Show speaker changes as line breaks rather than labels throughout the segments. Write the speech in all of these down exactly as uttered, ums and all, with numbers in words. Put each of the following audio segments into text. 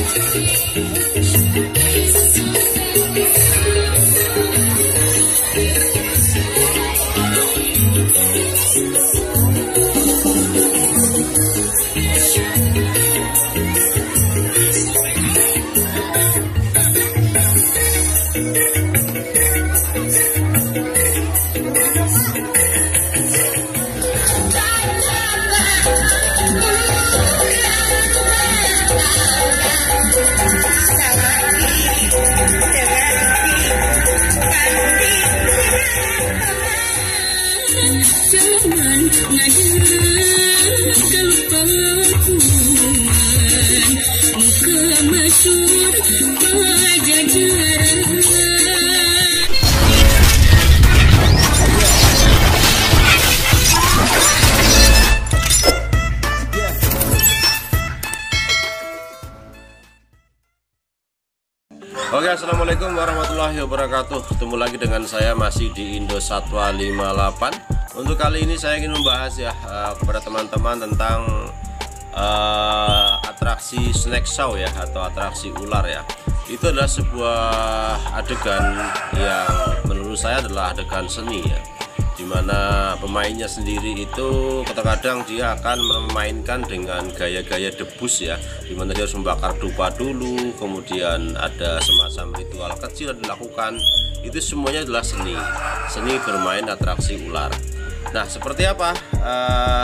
Oke, assalamualaikum warahmatullahi wabarakatuh. Ketemu lagi dengan saya masih di Indosatwa lima delapan. Untuk kali ini saya ingin membahas ya uh, kepada teman-teman tentang uh, atraksi snack show ya, atau atraksi ular ya. Itu adalah sebuah adegan yang menurut saya adalah adegan seni ya, dimana pemainnya sendiri itu kadang-kadang dia akan memainkan dengan gaya-gaya debus ya, dimana dia harus membakar dupa dulu, kemudian ada semacam ritual kecil yang dilakukan. Itu semuanya adalah seni seni bermain atraksi ular. Nah, seperti apa uh,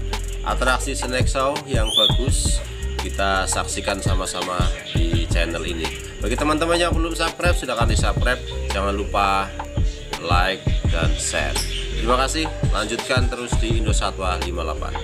atraksi snack show yang bagus, kita saksikan sama-sama di channel ini. Bagi teman-teman yang belum subscribe, silakan di subscribe, jangan lupa like dan share. Terima kasih, lanjutkan terus di Indosatwa lima delapan.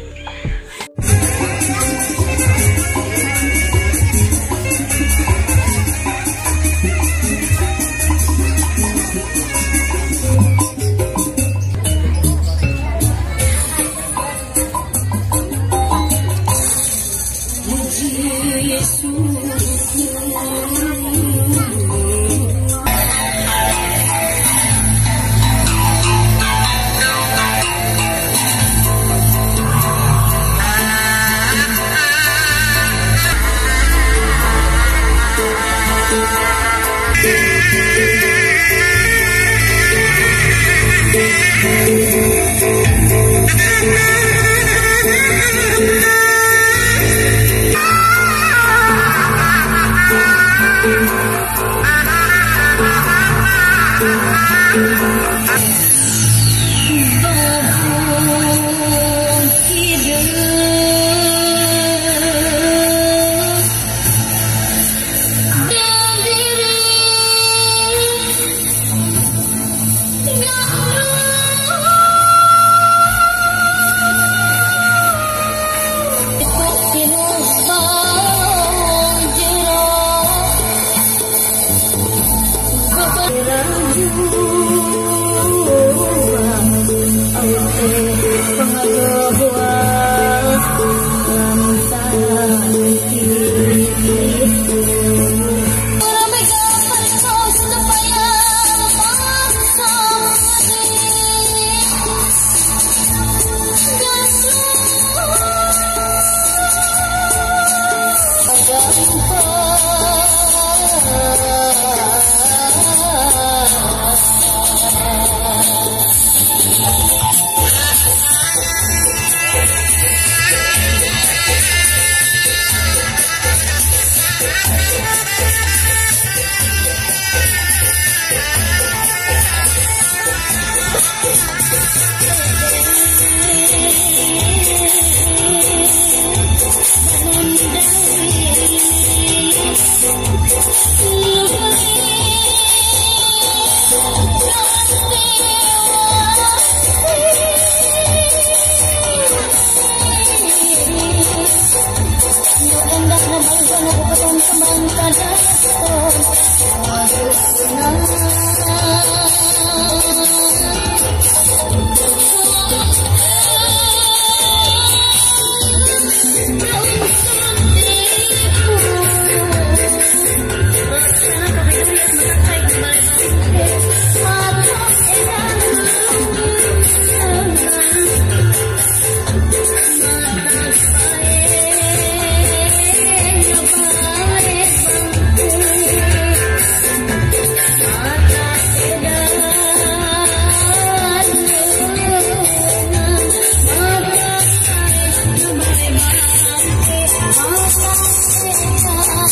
Bye.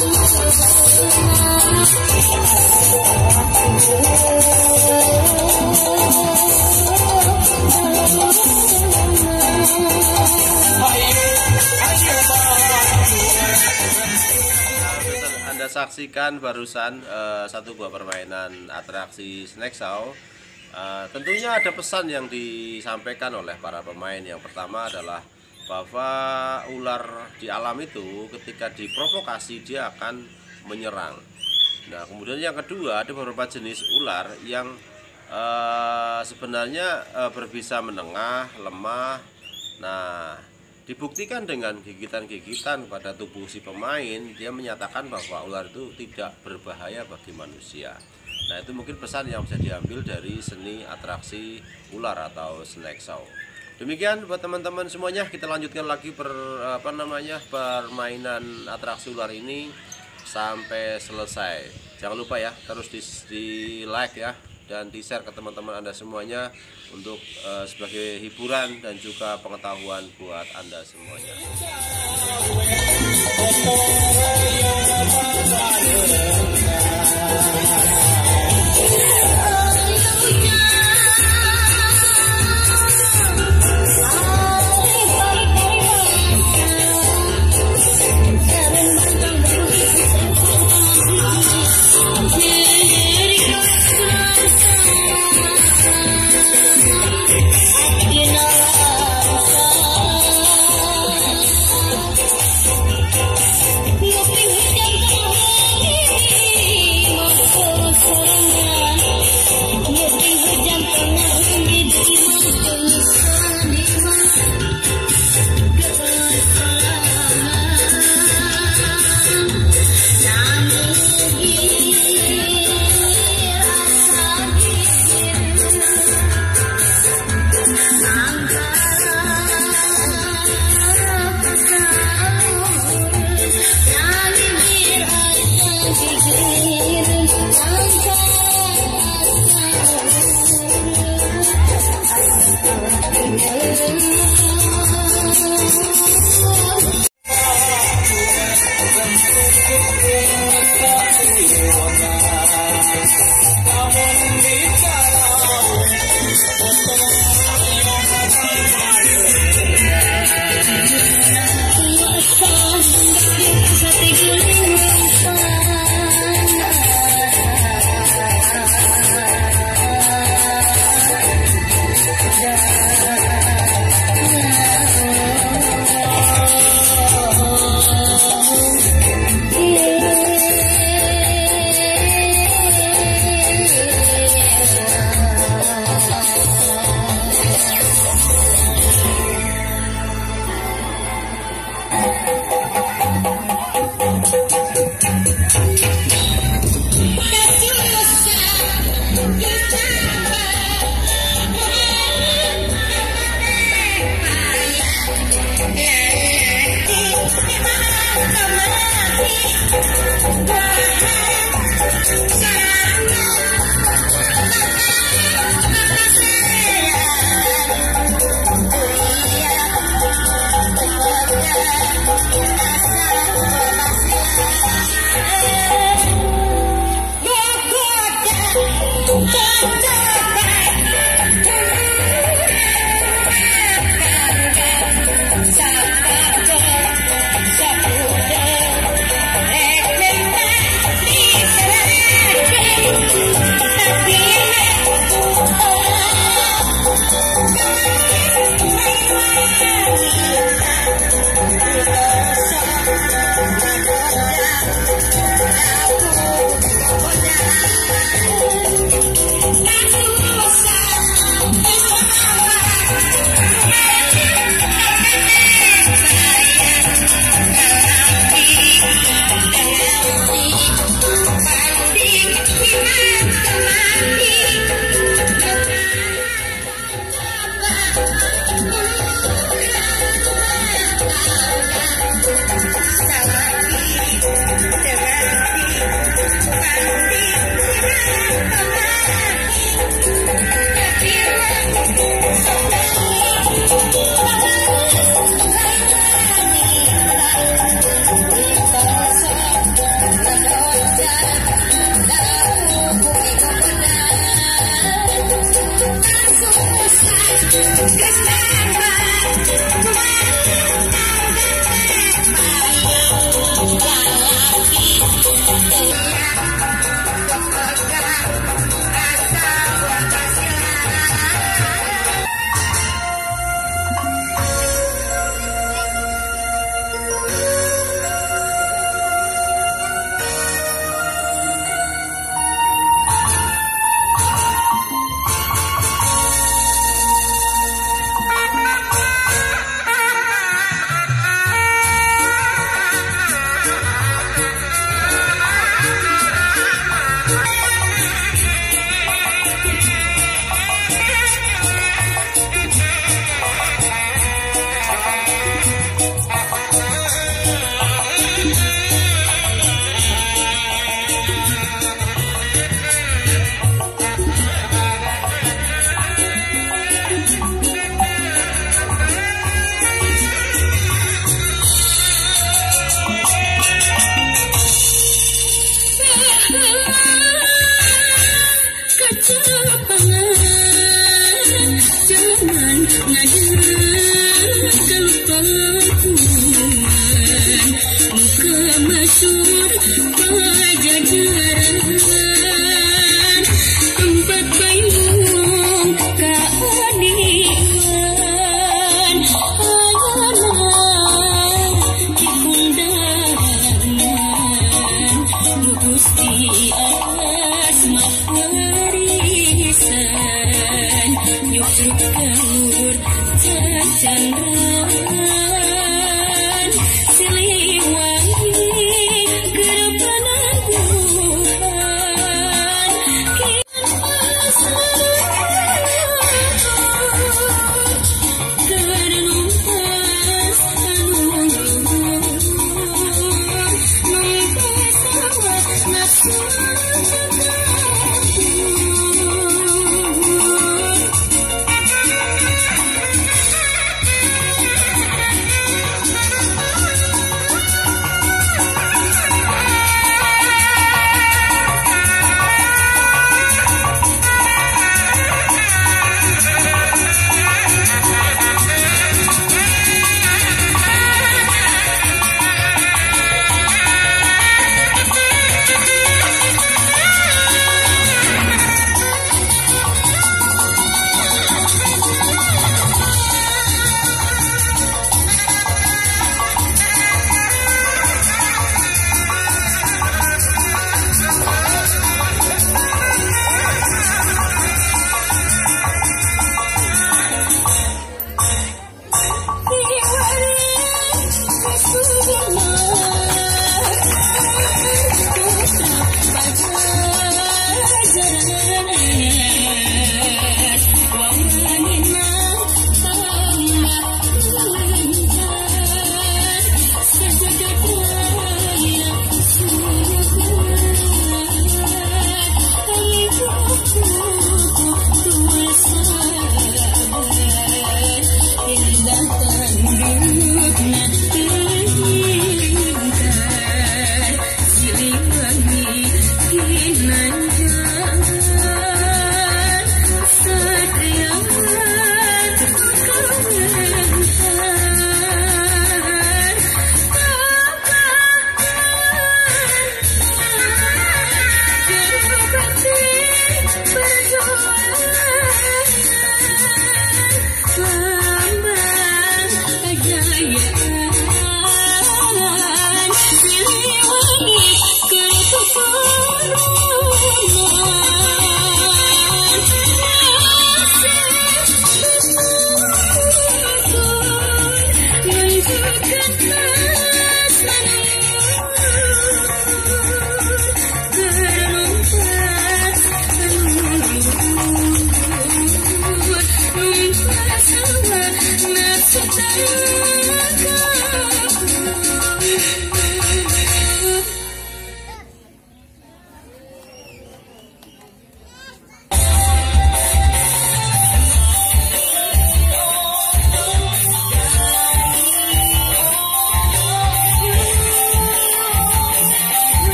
Anda saksikan barusan uh, satu buah permainan atraksi Snack Show. Uh, tentunya ada pesan yang disampaikan oleh para pemain. Yang pertama adalah bahwa ular di alam itu ketika diprovokasi dia akan menyerang. Nah, kemudian yang kedua ada beberapa jenis ular yang uh, sebenarnya uh, berbisa menengah, lemah. Nah, dibuktikan dengan gigitan-gigitan pada tubuh si pemain, dia menyatakan bahwa ular itu tidak berbahaya bagi manusia. Nah, itu mungkin pesan yang bisa diambil dari seni atraksi ular atau Snack Show. Demikian buat teman-teman semuanya, kita lanjutkan lagi per, apa namanya permainan atraksi ular ini sampai selesai. Jangan lupa ya, terus di, di like ya, dan di share ke teman-teman Anda semuanya untuk uh, sebagai hiburan dan juga pengetahuan buat Anda semuanya.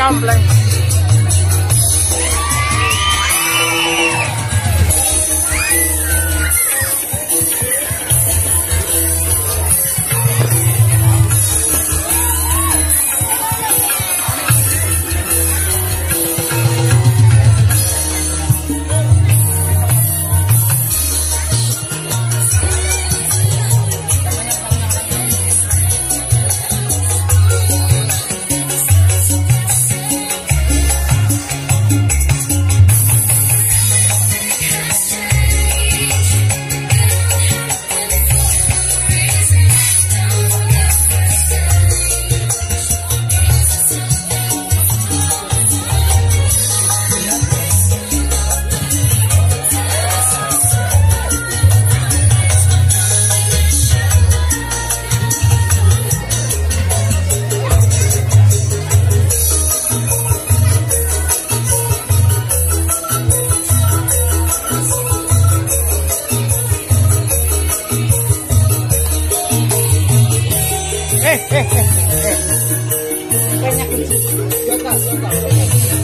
kampleng. Eh, eh, eh, eh. Banyak ini. Jota, jota.